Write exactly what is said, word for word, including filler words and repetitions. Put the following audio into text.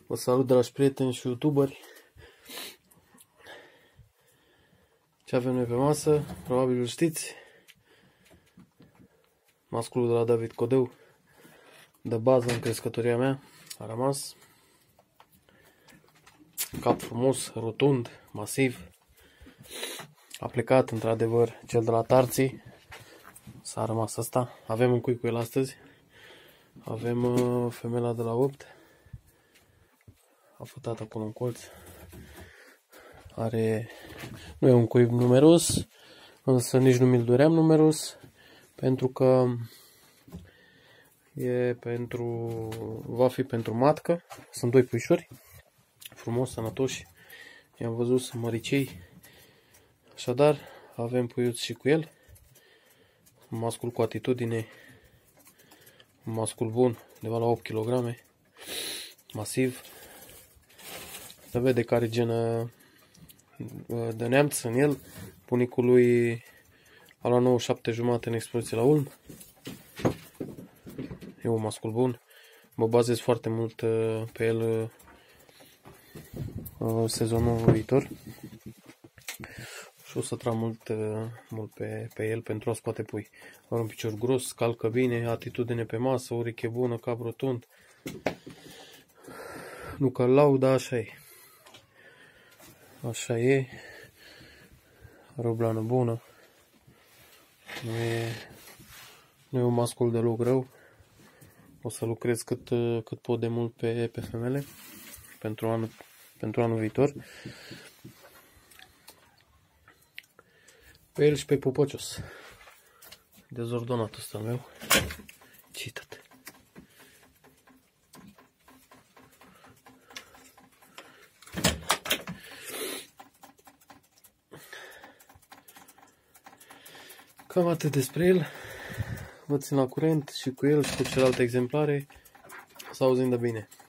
Vă salut, dragi prieteni și youtuberi. Ce avem noi pe masă? Probabil îl știți. Masculul de la David Codeu, de bază în crescătoria mea, a rămas. Cap frumos, rotund, masiv. A plecat într-adevăr cel de la Tarții. S-a rămas asta. Avem un cui cu el astăzi. Avem uh, femela de la opt. A fătat acolo în colț. Are... Nu e un cuib numeros, însă nici nu mi-l doream numeros, pentru că e pentru... va fi pentru matcă. Sunt doi puișori, frumos, sănătoși. I-am văzut, sunt măricei. Așadar, avem puiuți și cu el. Un mascul cu atitudine, un mascul bun, undeva la opt kilograme, masiv. Se vede care genă de neamț în el. Bunicul lui a luat nouăzeci și șapte jumate în expoziție la Ulm. E un mascul bun. Mă bazez foarte mult pe el sezonul viitor. Și o să trag mult, mult pe, pe el pentru a scoate pui. Are un picior gros, calcă bine, atitudine pe masă, ureche bună, cap rotund. Nu că laud, dar așa e. Așa e. Are o blană bună. Nu e, nu e un mascul deloc rău. O să lucrez cât, cât pot de mult pe, pe femele pentru anul, pentru anul viitor. Pe el și pe Popocios. Dezordonat ăsta meu. Citat. Cam atât despre el. Vă țin la curent și cu el și cu celelalte exemplare. Să auzim de bine.